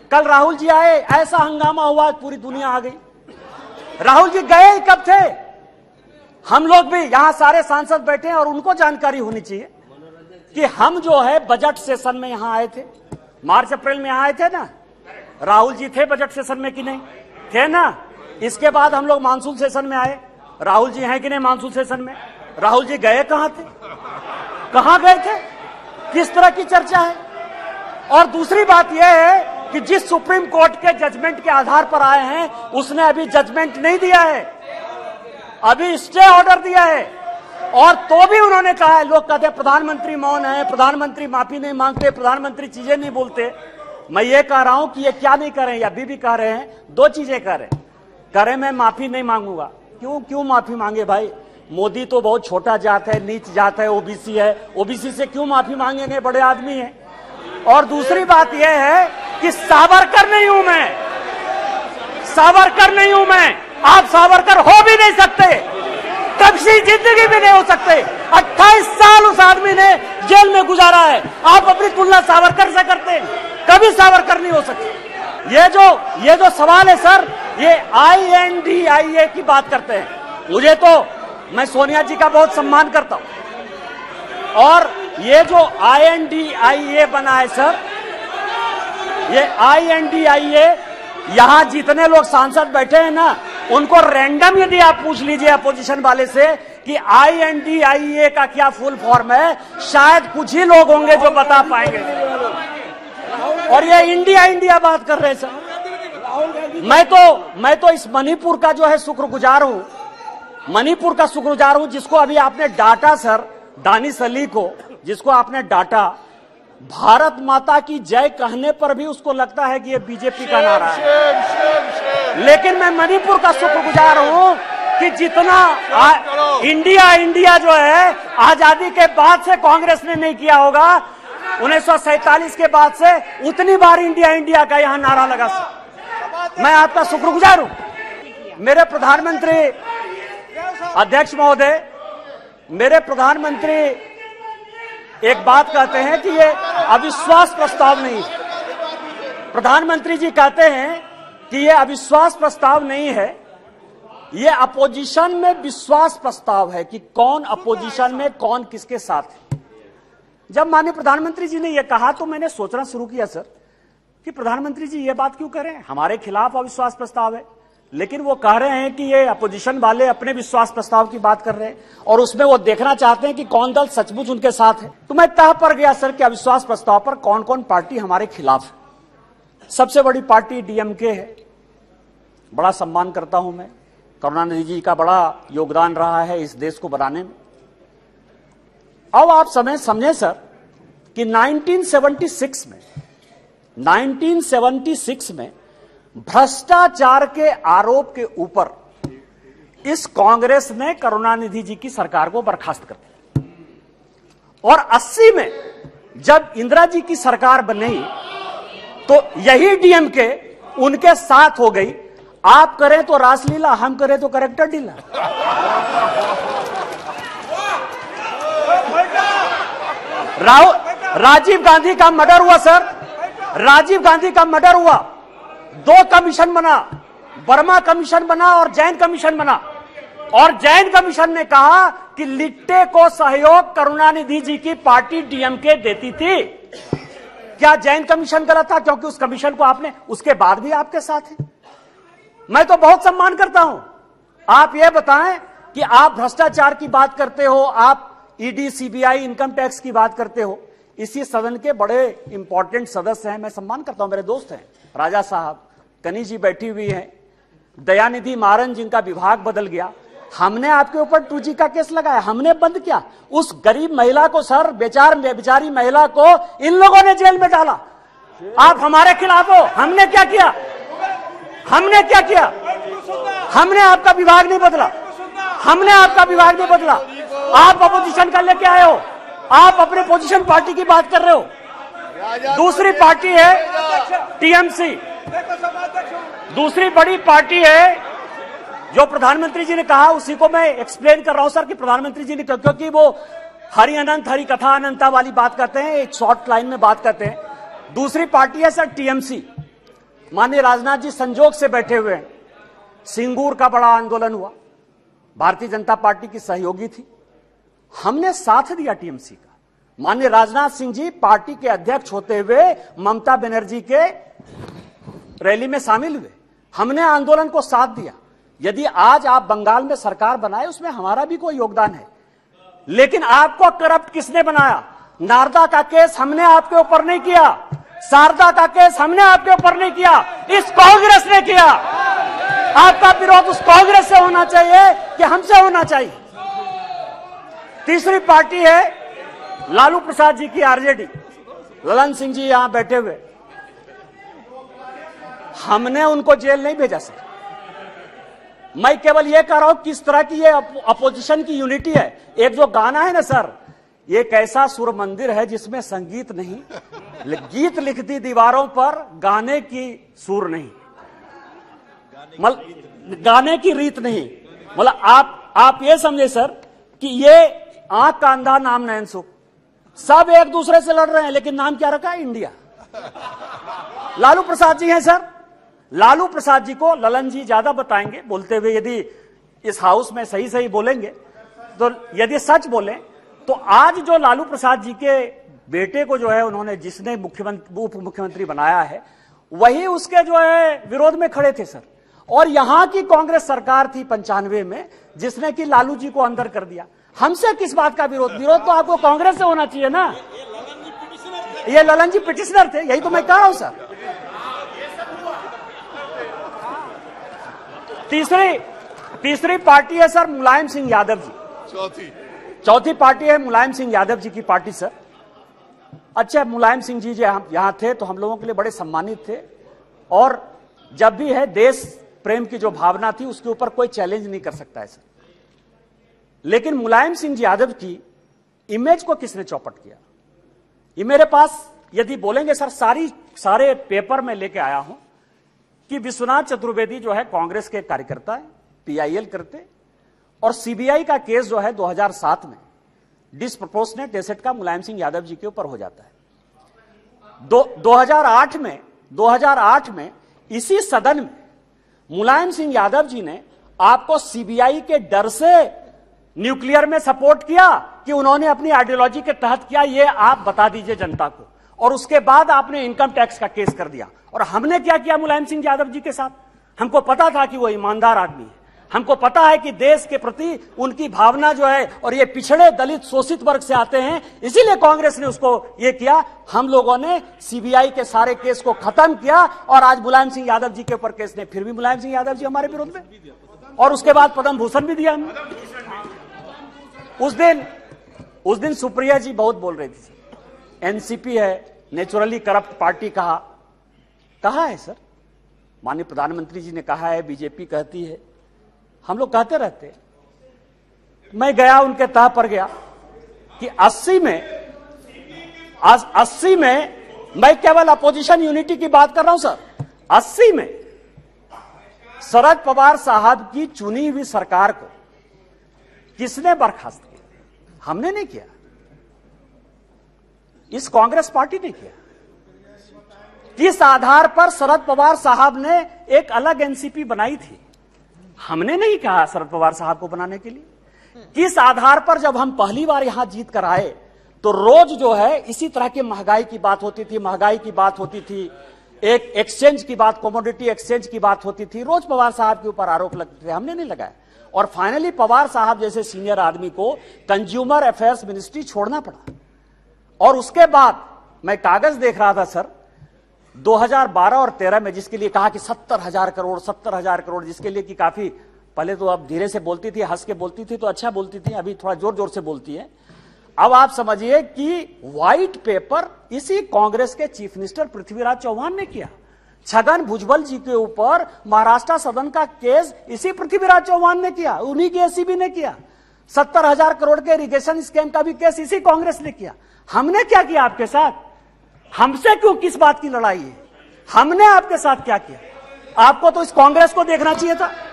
कल राहुल जी आए, ऐसा हंगामा हुआ, पूरी दुनिया आ गई। राहुल जी गए कब थे? हम लोग भी यहां सारे सांसद बैठे हैं और उनको जानकारी होनी चाहिए कि हम जो है बजट सेशन में यहां आए थे, मार्च अप्रैल में यहां आए थे ना। राहुल जी थे बजट सेशन में कि नहीं थे ना? इसके बाद हम लोग मानसून सेशन में आए, राहुल जी हैं कि नहीं मानसून सेशन में? राहुल जी गए कहां थे? कहां गए थे? किस तरह की चर्चा है? और दूसरी बात यह है कि जिस सुप्रीम कोर्ट के जजमेंट के आधार पर आए हैं उसने अभी जजमेंट नहीं दिया है, अभी स्टे ऑर्डर दिया है। और तो भी उन्होंने कहा है, लोग कहते हैं प्रधानमंत्री मौन है, प्रधानमंत्री माफी नहीं मांगते, प्रधानमंत्री चीजें नहीं बोलते। मैं ये कह रहा हूं कि ये क्या नहीं कर रहे हैं, अभी भी कह रहे हैं, दो चीजें कह रहे हैं। मैं माफी नहीं मांगूंगा। क्यों माफी मांगे भाई? मोदी तो बहुत छोटा जात है, नीच जात है, ओबीसी है, ओबीसी से क्यों माफी मांगेंगे? बड़े आदमी है। और दूसरी बात यह है कि सावरकर नहीं हूं मैं, सावरकर नहीं हूं मैं। आप सावरकर हो भी नहीं सकते, कभी जिंदगी भी नहीं हो सकते। 28 साल उस आदमी ने जेल में गुजारा है, आप अपनी तुलना सावरकर से करते हैं, कभी सावरकर नहीं हो सकते। ये जो सवाल है सर, ये INDIA की बात करते हैं। मुझे तो, मैं सोनिया जी का बहुत सम्मान करता हूं, और ये जो INDIA बना है सर, ये INDIA, यहां जितने लोग सांसद बैठे हैं ना, उनको रैंडम यदि आप पूछ लीजिए अपोजिशन वाले से कि INDIA का क्या फुल फॉर्म है, शायद कुछ ही लोग होंगे जो बता पाएंगे। और ये इंडिया बात कर रहे हैं सर। मैं तो इस मणिपुर का जो है शुक्रगुजार हूं, मणिपुर का शुक्रगुजार हूं, जिसको अभी आपने डांटा सर, दानिश अली को, जिसको आपने डांटा। भारत माता की जय कहने पर भी उसको लगता है कि ये बीजेपी का नारा है। लेकिन मैं मणिपुर का शुक्रगुजार हूं कि जितना इंडिया जो है आजादी के बाद से कांग्रेस ने नहीं किया होगा, 1947 के बाद से उतनी बार इंडिया का यहां नारा लगा। मैं आपका शुक्रगुजार हूं। मेरे प्रधानमंत्री अध्यक्ष महोदय, मेरे प्रधानमंत्री एक बात कहते हैं कि ये अविश्वास प्रस्ताव नहीं है। प्रधानमंत्री जी कहते हैं कि ये अविश्वास प्रस्ताव नहीं है, ये अपोजिशन में विश्वास प्रस्ताव है कि कौन अपोजिशन में कौन किसके साथ है। जब माननीय प्रधानमंत्री जी ने यह कहा तो मैंने सोचना शुरू किया सर कि प्रधानमंत्री जी ये बात क्यों कर रहे हैं, हमारे खिलाफ अविश्वास प्रस्ताव है, लेकिन वो कह रहे हैं कि ये अपोजिशन वाले अपने विश्वास प्रस्ताव की बात कर रहे हैं और उसमें वो देखना चाहते हैं कि कौन दल सचमुच उनके साथ है। तो मैं तह पर गया सर कि अविश्वास प्रस्ताव पर कौन कौन पार्टी हमारे खिलाफ है। सबसे बड़ी पार्टी DMK है, बड़ा सम्मान करता हूं मैं, करुणानिधि जी का बड़ा योगदान रहा है इस देश को बनाने में। अब आप समझे सर कि 1976 में भ्रष्टाचार के आरोप के ऊपर इस कांग्रेस ने करुणानिधि जी की सरकार को बर्खास्त कर दिया, और 80 में जब इंदिरा जी की सरकार बनी तो यही DMK उनके साथ हो गई। आप करें तो रासलीला, हम करें तो करेक्टर ढीला। राजीव गांधी का मर्डर हुआ सर, राजीव गांधी का मर्डर हुआ, 2 कमीशन बना, वर्मा कमीशन बना और जैन कमीशन बना, और जैन कमीशन ने कहा कि लिट्टे को सहयोग करुणानिधि जी की पार्टी DMK देती थी। क्या जैन कमीशन गलत था? क्योंकि उस कमीशन को आपने, उसके बाद भी आपके साथ है। मैं तो बहुत सम्मान करता हूं। आप ये बताएं कि आप भ्रष्टाचार की बात करते हो, आप ED CBI इनकम टैक्स की बात करते हो, इसी सदन के बड़े इंपॉर्टेंट सदस्य हैं, मैं सम्मान करता हूं, मेरे दोस्त हैं, राजा साहब, कनी जी बैठी हुई हैं, दयानिधि मारन जिनका विभाग बदल गया। हमने आपके ऊपर 2G का केस लगाया, हमने बंद किया। उस गरीब महिला को सर, बेचारी महिला को इन लोगों ने जेल में डाला। आप हमारे खिलाफ हो, हमने क्या किया? हमने क्या किया? हमने आपका विभाग नहीं बदला, हमने आपका विभाग नहीं बदला। आप अपोजिशन का लेके आए हो, आप अपने पोजीशन पार्टी की बात कर रहे हो। दूसरी पार्टी है TMC, दूसरी बड़ी पार्टी है जो प्रधानमंत्री जी ने कहा, उसी को मैं एक्सप्लेन कर रहा हूं सर कि प्रधानमंत्री जी ने, क्योंकि वो हरि अनंत हरि कथा अनंता वाली बात करते हैं, एक शॉर्ट लाइन में बात करते हैं। दूसरी पार्टी है सर TMC, माननीय राजनाथ जी संजोग से बैठे हुए हैं। सिंगूर का बड़ा आंदोलन हुआ, भारतीय जनता पार्टी की सहयोगी थी, हमने साथ दिया टीएमसी का। माननीय राजनाथ सिंह जी पार्टी के अध्यक्ष होते हुए ममता बनर्जी के रैली में शामिल हुए, हमने आंदोलन को साथ दिया। यदि आज आप बंगाल में सरकार बनाए उसमें हमारा भी कोई योगदान है, लेकिन आपको करप्ट किसने बनाया? नारदा का केस हमने आपके ऊपर नहीं किया, शारदा का केस हमने आपके ऊपर नहीं किया, इस कांग्रेस ने किया। आपका विरोध उस कांग्रेस से होना चाहिए कि हमसे होना चाहिए? तीसरी पार्टी है लालू प्रसाद जी की आरजेडी, ललन सिंह जी यहां बैठे हुए, हमने उनको जेल नहीं भेजा सर। मैं केवल यह कह रहा हूं किस तरह की ये अपोजिशन की यूनिटी है। एक जो गाना है ना सर, एक ऐसा सुर मंदिर है जिसमें संगीत नहीं, गीत लिख दी दीवारों पर, गाने की सुर नहीं, गाने की रीत नहीं। मतलब आप ये समझे सर कि ये आंख का अंधा नाम नैन सुख, सब एक दूसरे से लड़ रहे हैं, लेकिन नाम क्या रखा है? इंडिया। लालू प्रसाद जी हैं सर, लालू प्रसाद जी को ललन जी ज्यादा बताएंगे बोलते हुए। यदि इस हाउस में सही सही बोलेंगे तो, यदि सच बोले तो आज जो लालू प्रसाद जी के बेटे को जो है उन्होंने, जिसने उप मुख्यमंत्री बनाया है, वही उसके जो है विरोध में खड़े थे सर। और यहां की कांग्रेस सरकार थी 95 में जिसने कि लालू जी को अंदर कर दिया। हमसे किस बात का विरोध? विरोध तो आपको कांग्रेस से होना चाहिए ना। ये ललन जी पिटिशनर थे, यही तो मैं कह रहा हूं सर। तीसरी पार्टी है सर मुलायम सिंह यादव जी। चौथी पार्टी है मुलायम सिंह यादव जी की पार्टी सर। अच्छा, मुलायम सिंह जी यहां थे तो हम लोगों के लिए बड़े सम्मानित थे, और जब भी है देश प्रेम की जो भावना थी उसके ऊपर कोई चैलेंज नहीं कर सकता है सर। लेकिन मुलायम सिंह जी यादव की इमेज को किसने चौपट किया? ये मेरे पास यदि बोलेंगे सर, सारे पेपर में लेके आया हूं कि विश्वनाथ चतुर्वेदी जो है कांग्रेस के कार्यकर्ता है, पीआईएल करते, और सीबीआई का केस जो है 2007 में डिसप्रोपोर्शनेट एसेट का मुलायम सिंह यादव जी के ऊपर हो जाता है। 2008 में इसी सदन में मुलायम सिंह यादव जी ने आपको सीबीआई के डर से न्यूक्लियर में सपोर्ट किया कि उन्होंने अपनी आइडियोलॉजी के तहत किया, ये आप बता दीजिए जनता को। और उसके बाद आपने इनकम टैक्स का केस कर दिया। और हमने क्या किया मुलायम सिंह यादव जी के साथ? हमको पता था कि वो ईमानदार आदमी है, हमको पता है कि देश के प्रति उनकी भावना जो है, और ये पिछड़े दलित शोषित वर्ग से आते हैं, इसीलिए कांग्रेस ने उसको ये किया। हम लोगों ने सीबीआई के सारे केस को खत्म किया, और आज मुलायम सिंह यादव जी के ऊपर केस नहीं, फिर भी मुलायम सिंह यादव जी हमारे विरोध में, और उसके बाद पद्म भूषण भी दिया हमने। उस दिन सुप्रिया जी बहुत बोल रही थी, एनसीपी है नेचुरली करप्ट पार्टी। कहा है सर? माननीय प्रधानमंत्री जी ने कहा है, बीजेपी कहती है, हम लोग कहते रहते। मैं गया उनके तह पर गया कि 80 में मैं केवल अपोजिशन यूनिटी की बात कर रहा हूं सर। 80 में शरद पवार साहब की चुनी हुई सरकार को किसने बर्खास्त किया? हमने नहीं किया, इस कांग्रेस पार्टी ने किया। किस आधार पर शरद पवार साहब ने एक अलग एनसीपी बनाई थी? हमने नहीं कहा शरद पवार साहब को बनाने के लिए। किस आधार पर जब हम पहली बार यहां जीत कर आए तो रोज जो है इसी तरह की महंगाई की बात होती थी, एक एक्सचेंज की बात, कमोडिटी एक्सचेंज की बात होती थी, रोज पवार साहब के ऊपर आरोप लगते थे, हमने नहीं लगाया। और फाइनली पवार साहब जैसे सीनियर आदमी को कंज्यूमर अफेयर्स मिनिस्ट्री छोड़ना पड़ा। और उसके बाद मैं कागज देख रहा था सर, 2012 और 13 में जिसके लिए कहा कि 70,000 करोड़, जिसके लिए कि काफी पहले तो अब धीरे से बोलती थी, हंस के बोलती थी तो अच्छा बोलती थी, अभी थोड़ा जोर जोर से बोलती है। अब आप समझिए कि व्हाइट पेपर इसी कांग्रेस के चीफ मिनिस्टर पृथ्वीराज चौहान ने किया। छगन भुजबल जी के ऊपर महाराष्ट्र सदन का केस इसी पृथ्वीराज चौहान ने किया, उन्हीं के एसीबी ने किया। 70,000 करोड़ के इरिगेशन स्कैम का भी केस इसी कांग्रेस ने किया। हमने क्या किया आपके साथ? हमसे क्यों, किस बात की लड़ाई है? हमने आपके साथ क्या किया? आपको तो इस कांग्रेस को देखना चाहिए था।